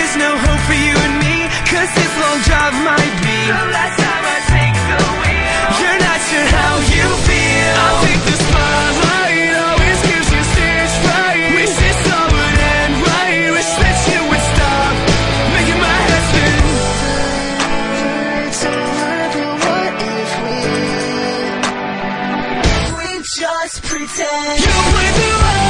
there's no hope for you and me, 'cause this long drive might be the last time I take the wheel. You're not sure how you feel. I'll take the spotlight, always gives you stage fright. Wish this all would end right, wish that you would stop making my head spin. It's over, but what if we just pretend? You play the